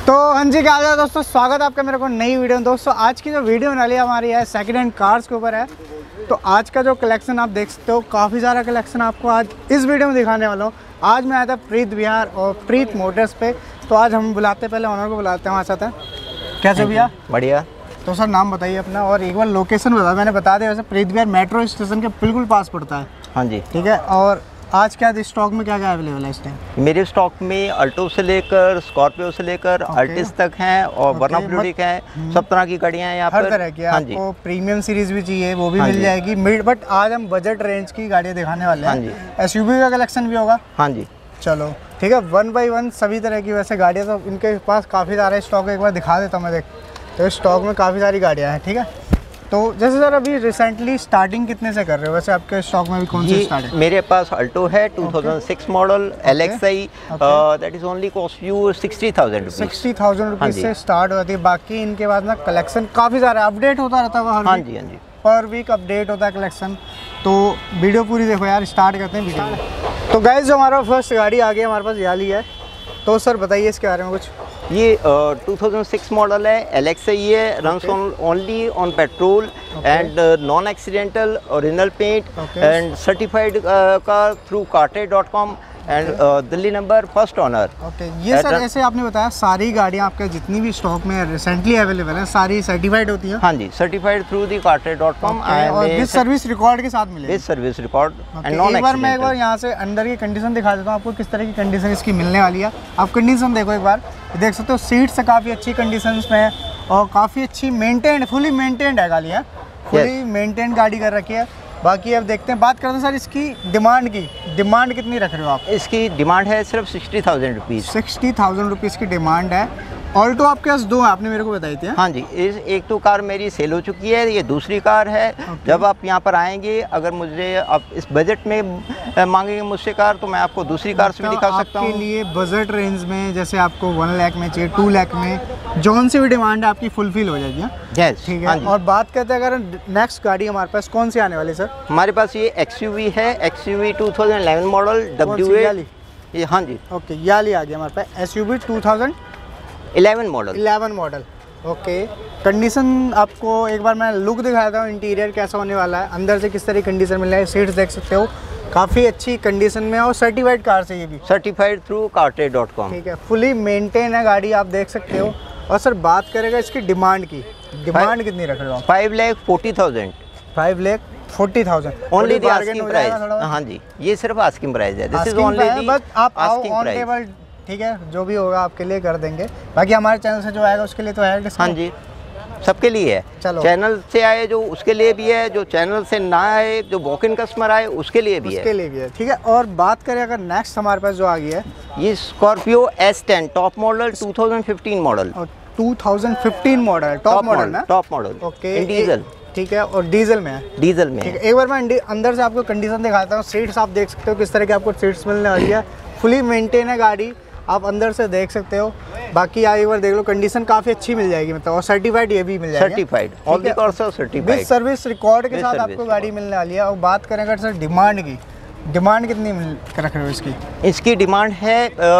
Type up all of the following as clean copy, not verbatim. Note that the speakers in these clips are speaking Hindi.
तो हाँ जी, क्या हाल है दोस्तों, स्वागत है आपका मेरे को नई वीडियो में। दोस्तों आज की जो वीडियो बना ली हमारी है सेकंड हैंड कार्स के ऊपर है। तो आज का जो कलेक्शन आप देख सकते हो, काफ़ी सारा कलेक्शन आपको आज इस वीडियो में दिखाने वाला हूँ। आज मैं आया था प्रीत विहार और प्रीत मोटर्स पे। तो आज हम बुलाते पहले ऑनर को बुलाते हैं हमारे साथ है। कैसे भैया? बढ़िया। तो सर नाम बताइए अपना और एक बार लोकेशन बता। मैंने बता दिया, वैसे प्रीत विहार मेट्रो स्टेशन के बिल्कुल पास पड़ता है। हाँ जी ठीक है। और आज क्या स्टॉक में क्या क्या अवेलेबल है इस टाइम? मेरे स्टॉक में अल्टो से लेकर स्कॉर्पियो से लेकर अर्टिस तक हैं और वर्ना ब्लूडिक हैं। सब तरह की गाड़ियाँ हैं यहाँ पर। हर तरह की। हाँ आपको प्रीमियम सीरीज भी चाहिए वो भी मिल जाएगी। बट आज हम बजट रेंज की गाड़ियाँ दिखाने वाले हैं। एसयूवी का कलेक्शन भी होगा। हाँ जी चलो ठीक है, 1 बाय 1 सभी तरह की वैसे गाड़ियाँ। तो इनके पास काफ़ी सारे स्टॉक है, एक बार दिखा देता हूँ मैं। देख तो स्टॉक में काफ़ी सारी गाड़ियाँ हैं। ठीक है। तो जैसे सर अभी रिसेंटली स्टार्टिंग कितने से कर रहे हो? वैसे आपके स्टॉक में भी कौन सी स्टार्ट है? मेरे पास अल्टो है 2006 model LXI, that is only cost you 60,000 rupees. 60,000 rupees से स्टार्ट होती है। बाकी इनके बाद ना कलेक्शन काफ़ी सारा अपडेट होता रहता है। हाँ जी हाँ जी, पर वीक अपडेट होता है कलेक्शन। तो वीडियो पूरी देखो यार, स्टार्ट करते हैं वीडियो। तो गाइस जो हमारा फर्स्ट गाड़ी आ गई हमारे पास याली है। तो सर बताइए इसके बारे में कुछ। ये 2006 मॉडल है, LXI है, runs only on petrol and non accidental, original paint and certified car through carted.com and Delhi number, first owner. Okay. ये सर ऐसे आपने बताया सारी गाड़ियाँ आपके जितनी भी स्टॉक में रिसेंटली अवेलेबल है सारी सर्टिफाइड होती हैं? हाँ जी, सर्टिफाइड थ्रू दी carted.com और विद सर्विस रिकॉर्ड के साथ मिलेगी। With service record and non accidental. मैं एक बार यहाँ से अंदर की कंडीशन दिखा देता हूँ आपको, किस तरह की कंडीशन इसकी मिलने वाली है। आप कंडीशन देखो एक बार, देख सकते हो सीट्स काफ़ी अच्छी कंडीशन में है और काफ़ी अच्छी मेंटेन्ड, फुली मेंटेन्ड है गाड़ी है। फुली मेंटेन्ड गाड़ी कर रखी है। बाकी अब देखते हैं, बात करते हैं सर इसकी डिमांड की। डिमांड कितनी रख रहे हो आप? इसकी डिमांड है सिर्फ 60,000 रुपीज़। 60,000 रुपीज़ की डिमांड है। ऑल्टो आपके पास दो हैं, आपने मेरे को बताई थी। हाँ जी, एक तो कार मेरी सेल हो चुकी है, ये दूसरी कार है। जब आप यहाँ पर आएंगे, अगर मुझे आप इस बजट में मांगेंगे मुझसे कार, तो मैं आपको दूसरी कार से भी दिखा सकता हूँ। आपके लिए बजट रेंज में जैसे आपको 1 लाख में चाहिए, 2 लाख में, जौन सी भी डिमांड है आपकी फुलफिल हो जाएगी। यस ठीक है। और बात करते हैं अगर नेक्स्ट गाड़ी हमारे पास कौन सी आने वाली सर? हमारे पास ये XUV है, XUV 2011 मॉडल W8। ये हाँ जी ओके, याली आ गया हमारे पास SUV 2011 model. 11 model. Okay. Condition आपको एक बार मैं लुक दिखाता हूँ, इंटीरियर कैसा होने वाला है, अंदर से किस तरह की कंडीशन मिल रहा है। सीट्स देख सकते हो काफ़ी अच्छी कंडीशन में और सर्टिफाइड कार से, ये भी सर्टिफाइड थ्रू carted.com। ठीक है, फुली मेंटेन है गाड़ी, आप देख सकते हो। और सर बात करेगा इसकी डिमांड की, डिमांड कितनी रख रहे हो? 5,40,000। 5,40,000 ओनली द आस्किंग प्राइस। हाँ जी, ये सिर्फ आस्किंग प्राइस है। This is only the but आप आओ ऑन टेबल। ठीक है, जो भी होगा आपके लिए कर देंगे। बाकी हमारे चैनल से जो आएगा उसके लिए तो है डिस्काउंट। हाँ जी, सबके लिए है। चलो, चैनल से आए जो उसके लिए भी है, जो चैनल से ना आए, जो वॉक इन कस्टमर आए उसके लिए भी है। उसके लिए भी है। ठीक है। और बात करें अगर नेक्स्ट हमारे पास जो आ गई है, ये Scorpio S10 top model 2015 model. 2015 model top model ना? Top model. ओके। डीजल। ठीक है। और डीजल में है? डीजल में है। एक बार मैं अंदर से आपको कंडीशन दिखाता हूँ। सीट्स आप देख सकते हो किस तरह की आपको सीट्स मिलने वाली है। फुली मेंटेन है गाड़ी, आप अंदर से देख सकते हो। बाकी एक बार देख लो, कंडीशन काफ़ी अच्छी मिल जाएगी मतलब। और सर्टिफाइड ये भी मिल जाएगी। Certified all the cars are certified with service record के साथ आपको गाड़ी मिलने वाली है। और बात करें अगर सर डिमांड की, डिमांड कितनी रख रहे हो इसकी? इसकी डिमांड है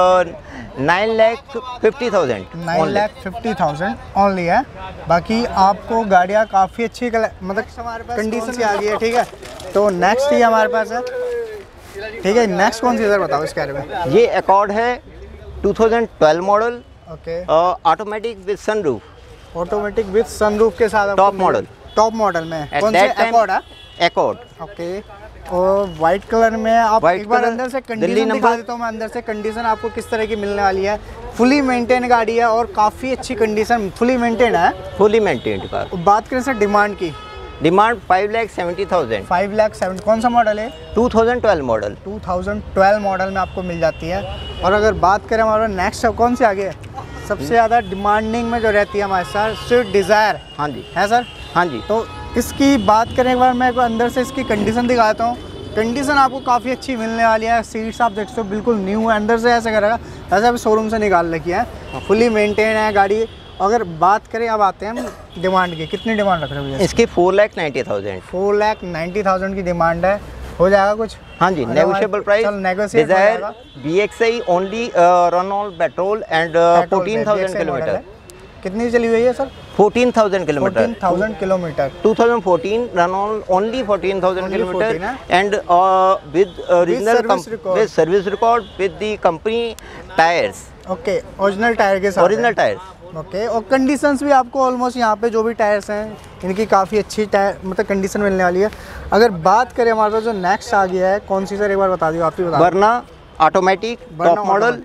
9,50,000। 9,50,000 ओनली है। बाकी आपको गाड़ियाँ काफ़ी अच्छी मतलब कंडीशन की आ गई है। ठीक है। तो नेक्स्ट ही हमारे पास है। ठीक है, नेक्स्ट कौन सी सर बताओ इसके बारे में? ये अकॉर्ड है 2012 model. Okay. Automatic with sunroof. Automatic with sunroof के साथ टॉप मॉडल। टॉप मॉडल में कौन से? अकॉर्ड है। अकॉर्ड। ओके। और वाइट कलर में आप एक बार अंदर से कंडीशन दिखा देता हूँ मैं। अंदर से कंडीशन आपको किस तरह की मिलने वाली है। फुली मेंटेन गाड़ी है और काफ़ी अच्छी कंडीशन, फुली मेंटेन है। Fully maintained car. बात करें सर डिमांड की, डिमांड 5,70,000। 5,70,000। कौन सा मॉडल है? 2012 मॉडल। 2012 मॉडल में आपको मिल जाती है। और अगर बात करें हमारा नेक्स्ट कौन से आगे सबसे ज़्यादा डिमांडिंग में जो रहती है हमारे साथ, स्विफ्ट डिज़ायर। हाँ जी है सर। हाँ जी। तो इसकी बात करें एक बार, मैं अंदर से इसकी कंडीशन दिखाता हूँ। कंडीशन आपको काफ़ी अच्छी मिलने वाली है। सीट्स आप देख सकते हो बिल्कुल न्यू है। अंदर से ऐसे करेगा ऐसा अभी शोरूम से निकाल रखी है। फुली मेंटेन है गाड़ी। अगर बात करें, अब आते हैं डिमांड की, कितनी डिमांड रख रहे हो? इसकी 4,90,000। 4,90,000 की डिमांड है। हो जाएगा कुछ? हाँ जी, negotiable price. Dzire VXI only run on petrol and 14,000 kilometre. कितनी चली हुई है sir? 14,000 kilometre. 14,000 kilometre. 2014 run on only 14,000 kilometre and with original service record with the company tyres. Okay, original tyre के साथ। Original tyres. ओके, और कंडीशंस भी आपको ऑलमोस्ट यहाँ पे जो भी टायर्स हैं इनकी काफ़ी अच्छी टायर मतलब कंडीशन मिलने वाली है। अगर बात करें हमारे पास जो नेक्स्ट आ गया है, कौन सी सर एक बार बता दियो, आप ही बता। वरना automatic top model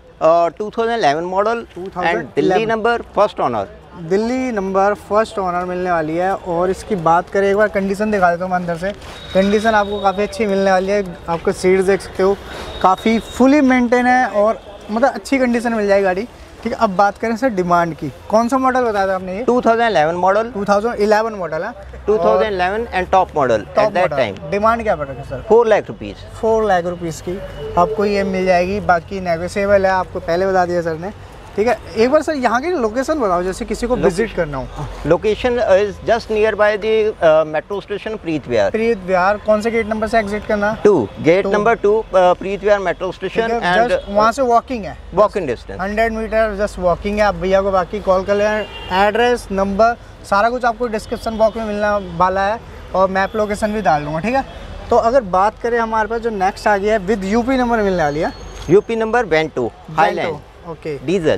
2011 model and Delhi number first owner. Delhi number first owner मिलने वाली है। और इसकी बात करें, एक बार कंडीशन दिखा देता हूँ मैं अंदर से। कंडीशन आपको काफ़ी अच्छी मिलने वाली है। आपको सीट्स देख सकते हो, काफ़ी फुली मेंटेन है और मतलब अच्छी कंडीशन मिल जाएगी गाड़ी। ठीक है, अब बात करें सर डिमांड की। कौन सा मॉडल बताया था आपने? ये 2011 मॉडल। 2011 मॉडल है। 2011 and top model at that time. Demand क्या पड़ रहा है sir? 4 lakh rupees. 4 lakh rupees की आपको ये मिल जाएगी। बाकी नेगोशिएबल है, आपको पहले बता दिया सर ने। ठीक है, एक बार सर यहाँ की लोकेशन बताओ, जैसे किसी को विजिट करना हो। Location is just near by the metro station Preet Vihar. Preet Vihar कौन से गेट नंबर से एग्जिट करना? 2, gate number 2 Preet Vihar metro station and वहाँ से वॉकिंग है, walking distance 100 metre just walking है। आप भैया को बाकी कॉल कर लें, एड्रेस नंबर सारा कुछ आपको डिस्क्रिप्शन बॉक्स में मिलने वाला है और मैप लोकेशन भी डाल दूँगा। ठीक है, तो अगर बात करें हमारे पास जो नेक्स्ट आ गया है विद यूपी नंबर मिलने वाली है। UP number van 2 highland. Okay,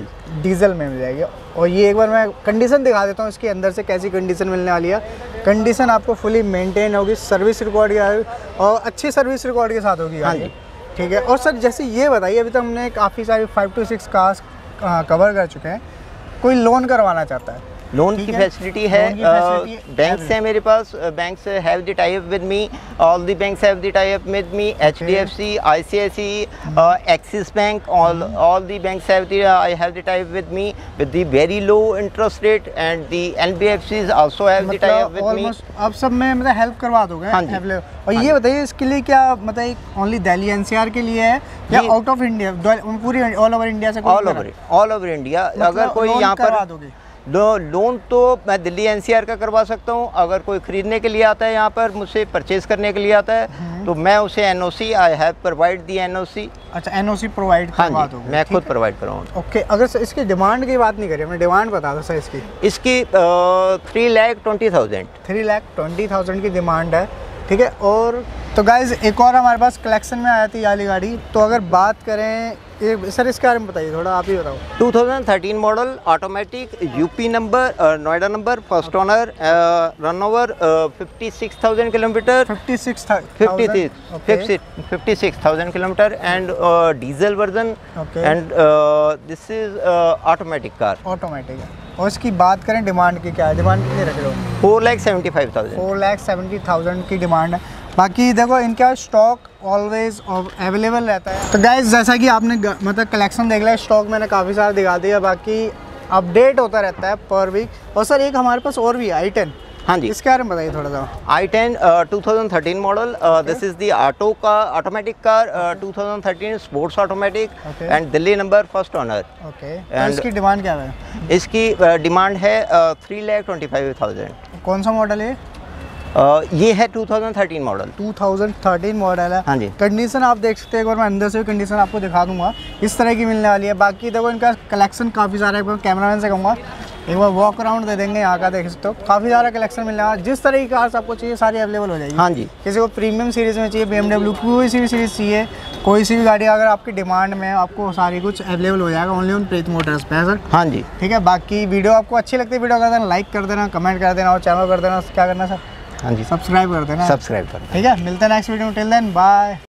diesel में मिल जाएगी। और ये एक बार मैं कंडीशन दिखा देता हूँ इसके अंदर से कैसी कंडीशन मिलने वाली है। कंडीशन आपको फुली मेंटेन होगी, सर्विस रिकॉर्ड और अच्छी सर्विस रिकॉर्ड के साथ होगी गाड़ी। ठीक है, और सर जैसे ये बताइए, अभी तक हमने काफ़ी सारी 5 to 6 कार्स कवर कर चुके हैं। कोई लोन करवाना चाहता है, लोन की फैसिलिटी है। बैंक्स है मेरे पास, banks have the tie up with me. All the banks have the tie up with me. HDFC, ICICI, Axis Bank, all the banks have the I have the tie up with me with the very low interest rate and the NBFCs also have the tie up with me. अब सब में मतलब हेल्प करवा दोगे? हाँ जी। और ये बताइए इसके लिए क्या मतलब ओनली दिल्ली NCR के लिए है या आउट ऑफ इंडिया पूरी ऑल ओवर इंडिया से? All over India. अगर कोई यहाँ पर लोन तो मैं दिल्ली NCR का करवा सकता हूँ। अगर कोई खरीदने के लिए आता है यहाँ पर, मुझसे परचेज करने के लिए आता है, तो मैं उसे NOC आई हैव प्रोवाइड दी NOC। अच्छा, NOC प्रोवाइड करवा दोगे? मैं खुद प्रोवाइड कराऊंगा। ओके, अगर सर इसकी डिमांड की बात नहीं करें, हमने डिमांड बता दो सर इसकी 3,20,000। 3,20,000 की डिमांड है। ठीक है, और तो गाइज एक और हमारे पास कलेक्शन में आया थी वाली गाड़ी। तो अगर बात करें सर इसके बारे में बताइए थोड़ा, आप ही बताओ। 2013 model automatic, UP number, Noida number, first owner, run over 56,000 kilometre. 56,000 kilometre and diesel version and this is automatic car. Automatic है। और इसकी बात करें डिमांड की, क्या है डिमांड कितनी रख रहे हो? 4,75,000। 4,70,000 की डिमांड है। बाकी देखो इनका स्टॉक ऑलवेज अवेलेबल रहता है। तो गाइज जैसा कि आपने मतलब कलेक्शन देख लिया, स्टॉक मैंने काफ़ी सारा दिखा दिया, बाकी अपडेट होता रहता है पर वीक। और सर एक हमारे पास और भी है i10। हाँ जी, इसके बारे में बताइए थोड़ा सा। i10 2013 model, this is the auto का automatic car, 2013 sports automatic and Delhi number first owner. Okay, तो इसकी डिमांड क्या है? इसकी डिमांड है 3,25,000। कौन सा मॉडल है? ये है 2013 मॉडल। 2013 मॉडल है। हाँ जी। कंडीशन आप देख सकते हैं, एक बार मैं अंदर से कंडीशन आपको दिखा दूंगा, इस तरह की मिलने वाली है। बाकी देखो इनका कलेक्शन काफ़ी सारा है। कैमरामैन से कहूँगा एक बार वॉक अराउंड दे देंगे यहाँ का, देख सकते हो काफ़ी सारा कलेक्शन मिलने वाला। जिस तरह की कार्स आपको चाहिए सारी अवेलेबल हो जाएगी। हाँ जी। किसी को प्रीमियम सीरीज़ में चाहिए, BMW कोई सी भी सीरीज़ चाहिए, कोई सी भी गाड़ी अगर आपकी डिमांड में, आपको सारी कुछ अवेलेबल हो जाएगा ओनली ऑन प्रीत मोटर्स पे है सर। हाँ जी। ठीक है, बाकी वीडियो आपको अच्छी लगती है, वीडियो कर देना, लाइक कर देना, कमेंट कर देना और चैनल कर देना, क्या करना सर? हाँ जी, सब्सक्राइब कर देना। सब्सक्राइब करना। ठीक है, मिलते हैं नेक्स्ट वीडियो में। Till then bye.